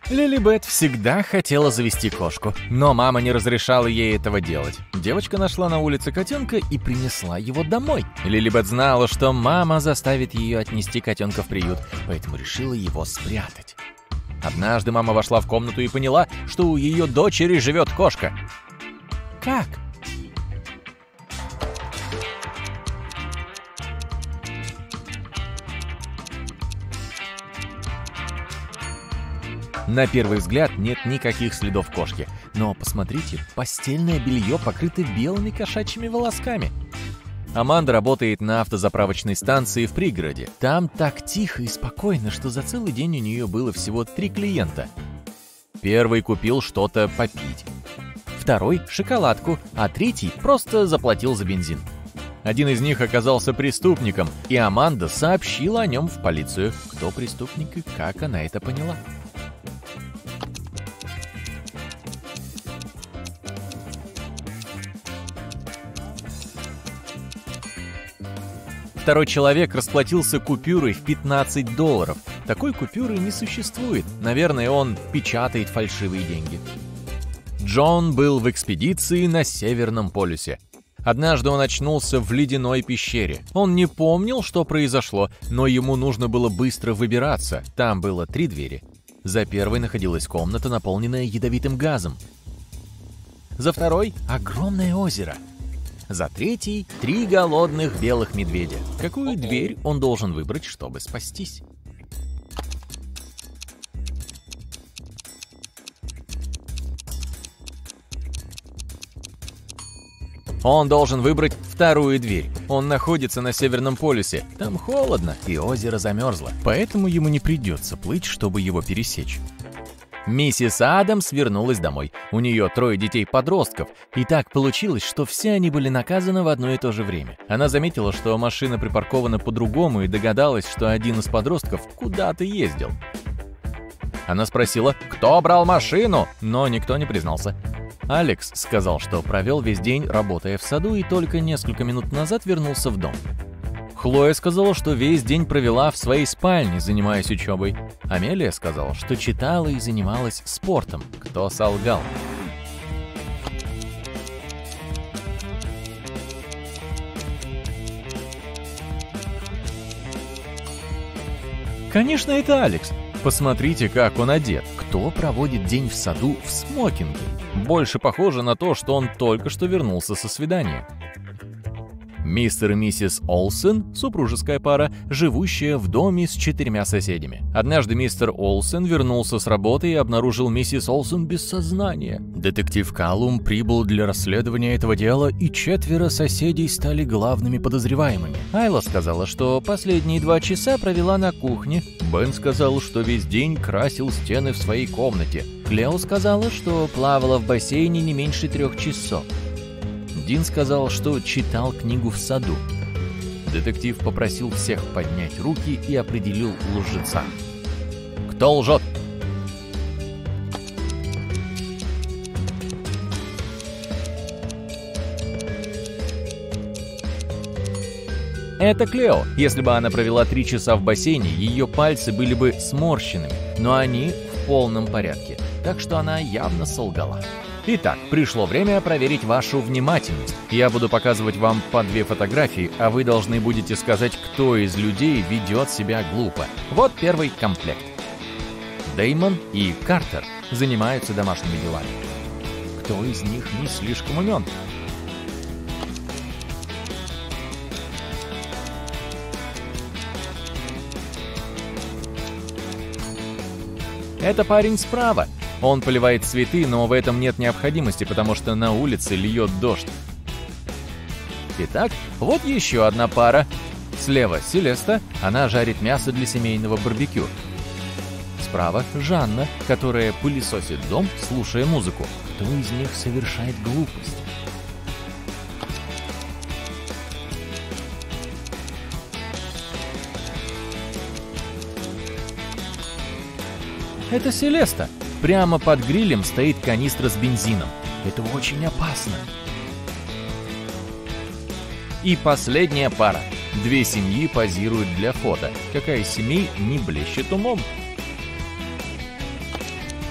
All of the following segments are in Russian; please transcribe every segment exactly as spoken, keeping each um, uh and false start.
Лилибет всегда хотела завести кошку, но мама не разрешала ей этого делать. Девочка нашла на улице котенка и принесла его домой. Лилибет знала, что мама заставит ее отнести котенка в приют, поэтому решила его спрятать. Однажды мама вошла в комнату и поняла, что у ее дочери живет кошка. Как? На первый взгляд нет никаких следов кошки, но посмотрите, постельное белье покрыто белыми кошачьими волосками. Аманда работает на автозаправочной станции в пригороде. Там так тихо и спокойно, что за целый день у нее было всего три клиента. Первый купил что-то попить, второй — шоколадку, а третий просто заплатил за бензин. Один из них оказался преступником, и Аманда сообщила о нем в полицию. Кто преступник и как она это поняла? Второй человек расплатился купюрой в пятнадцать долларов. Такой купюры не существует. Наверное, он печатает фальшивые деньги. Джон был в экспедиции на Северном полюсе. Однажды он очнулся в ледяной пещере. Он не помнил, что произошло, но ему нужно было быстро выбираться. Там было три двери. За первой находилась комната, наполненная ядовитым газом. За второй — огромное озеро. За третьей — три голодных белых медведя. Какую дверь он должен выбрать, чтобы спастись? Он должен выбрать вторую дверь. Он находится на Северном полюсе. Там холодно, и озеро замерзло. Поэтому ему не придется плыть, чтобы его пересечь. Миссис Адамс вернулась домой. У нее трое детей-подростков. И так получилось, что все они были наказаны в одно и то же время. Она заметила, что машина припаркована по-другому, и догадалась, что один из подростков куда-то ездил. Она спросила, кто брал машину, но никто не признался. Алекс сказал, что провел весь день, работая в саду, и только несколько минут назад вернулся в дом. Хлоя сказала, что весь день провела в своей спальне, занимаясь учебой. Амелия сказала, что читала и занималась спортом. Кто солгал? Конечно, это Алекс. Посмотрите, как он одет. Кто проводит день в саду в смокинге? Больше похоже на то, что он только что вернулся со свидания. Мистер и миссис Олсен – супружеская пара, живущая в доме с четырьмя соседями. Однажды мистер Олсен вернулся с работы и обнаружил миссис Олсен без сознания. Детектив Каллум прибыл для расследования этого дела, и четверо соседей стали главными подозреваемыми. Айла сказала, что последние два часа провела на кухне. Бен сказал, что весь день красил стены в своей комнате. Клео сказала, что плавала в бассейне не меньше трех часов. Дин сказал, что читал книгу в саду. Детектив попросил всех поднять руки и определил лжеца. Кто лжет? Это Клео. Если бы она провела три часа в бассейне, ее пальцы были бы сморщенными, но они в полном порядке, так что она явно солгала. Итак, пришло время проверить вашу внимательность. Я буду показывать вам по две фотографии, а вы должны будете сказать, кто из людей ведет себя глупо. Вот первый комплект. Дэймон и Картер занимаются домашними делами. Кто из них не слишком умен? Это парень справа. Он поливает цветы, но в этом нет необходимости, потому что на улице льет дождь. Итак, вот еще одна пара. Слева Селеста, она жарит мясо для семейного барбекю. Справа Жанна, которая пылесосит дом, слушая музыку. Кто из них совершает глупость? Это Селеста. Прямо под грилем стоит канистра с бензином. Это очень опасно. И последняя пара. Две семьи позируют для фото. Какая из семей не блещет умом?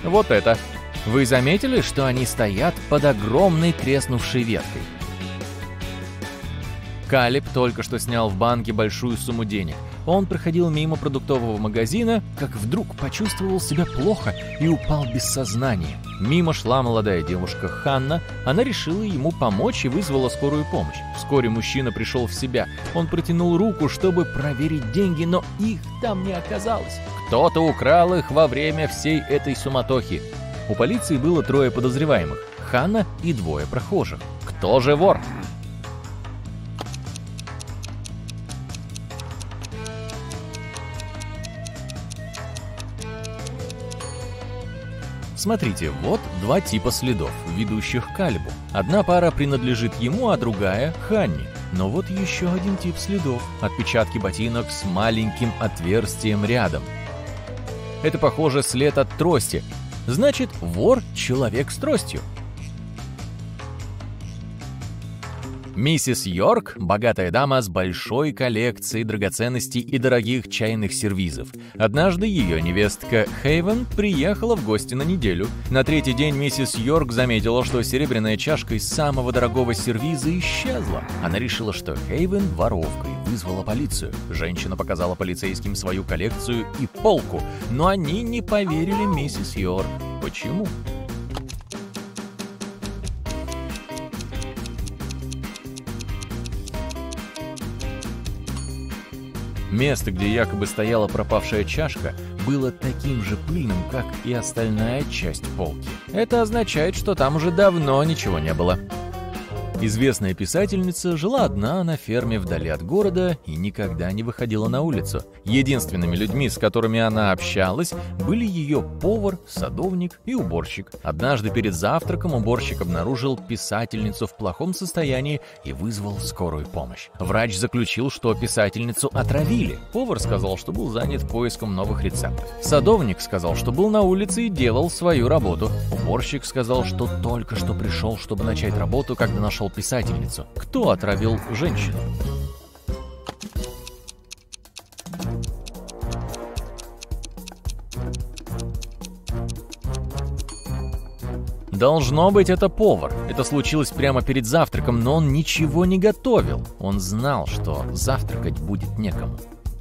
Вот это. Вы заметили, что они стоят под огромной треснувшей веткой? Калеб только что снял в банке большую сумму денег. Он проходил мимо продуктового магазина, как вдруг почувствовал себя плохо и упал без сознания. Мимо шла молодая девушка Ханна. Она решила ему помочь и вызвала скорую помощь. Вскоре мужчина пришел в себя. Он протянул руку, чтобы проверить деньги, но их там не оказалось. Кто-то украл их во время всей этой суматохи. У полиции было трое подозреваемых – Ханна и двое прохожих. Кто же вор? Смотрите, вот два типа следов, ведущих к Калебу. Одна пара принадлежит ему, а другая – Ханне. Но вот еще один тип следов – отпечатки ботинок с маленьким отверстием рядом. Это, похоже, след от трости. Значит, вор – человек с тростью. Миссис Йорк – богатая дама с большой коллекцией драгоценностей и дорогих чайных сервизов. Однажды ее невестка Хейвен приехала в гости на неделю. На третий день миссис Йорк заметила, что серебряная чашка из самого дорогого сервиза исчезла. Она решила, что Хейвен – воровка, и вызвала полицию. Женщина показала полицейским свою коллекцию и полку, но они не поверили миссис Йорк. Почему? Место, где якобы стояла пропавшая чашка, было таким же пыльным, как и остальная часть полки. Это означает, что там уже давно ничего не было. Известная писательница жила одна на ферме вдали от города и никогда не выходила на улицу. Единственными людьми, с которыми она общалась, были ее повар, садовник и уборщик. Однажды перед завтраком уборщик обнаружил писательницу в плохом состоянии и вызвал скорую помощь. Врач заключил, что писательницу отравили. Повар сказал, что был занят поиском новых рецептов. Садовник сказал, что был на улице и делал свою работу. Уборщик сказал, что только что пришел, чтобы начать работу, когда нашел писательницу. Кто отравил женщину? Должно быть, это повар. Это случилось прямо перед завтраком, но он ничего не готовил. Он знал, что завтракать будет некому.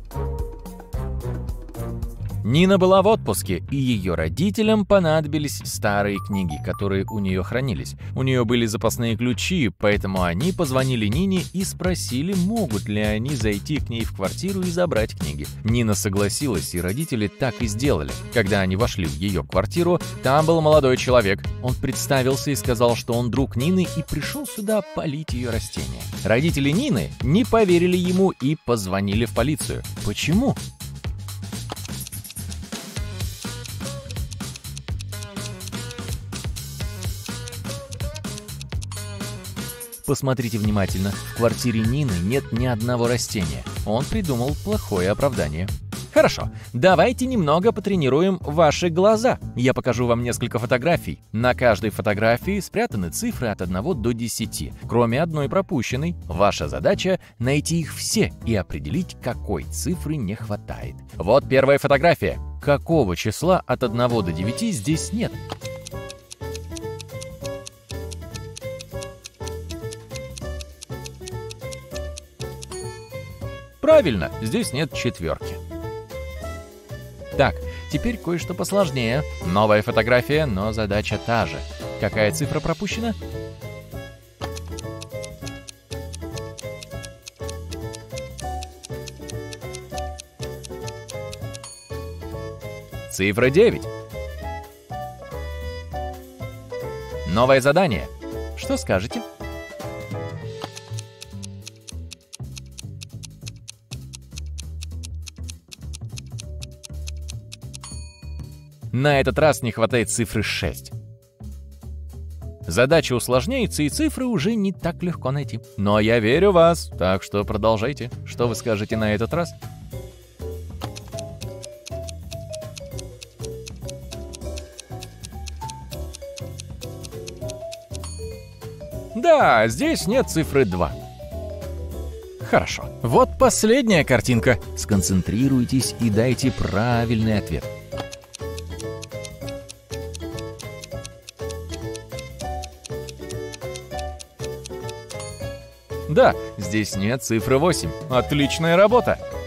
Нина была в отпуске, и ее родителям понадобились старые книги, которые у нее хранились. У нее были запасные ключи, поэтому они позвонили Нине и спросили, могут ли они зайти к ней в квартиру и забрать книги. Нина согласилась, и родители так и сделали. Когда они вошли в ее квартиру, там был молодой человек. Он представился и сказал, что он друг Нины и пришел сюда полить ее растения. Родители Нины не поверили ему и позвонили в полицию. Почему? Посмотрите внимательно. В квартире Нины нет ни одного растения. Он придумал плохое оправдание. Хорошо, давайте немного потренируем ваши глаза. Я покажу вам несколько фотографий. На каждой фотографии спрятаны цифры от одного до десяти, кроме одной пропущенной. Ваша задача — найти их все и определить, какой цифры не хватает. Вот первая фотография. Какого числа от одного до девяти здесь нет? Правильно, здесь нет четверки. Так, теперь кое-что посложнее. Новая фотография, но задача та же. Какая цифра пропущена? Цифра девять. Новое задание. Что скажете? На этот раз не хватает цифры шесть. Задача усложняется, и цифры уже не так легко найти. Но я верю в вас, так что продолжайте. Что вы скажете на этот раз? Да, здесь нет цифры два. Хорошо. Вот последняя картинка. Сконцентрируйтесь и дайте правильный ответ. Да, здесь нет цифры восемь. Отличная работа!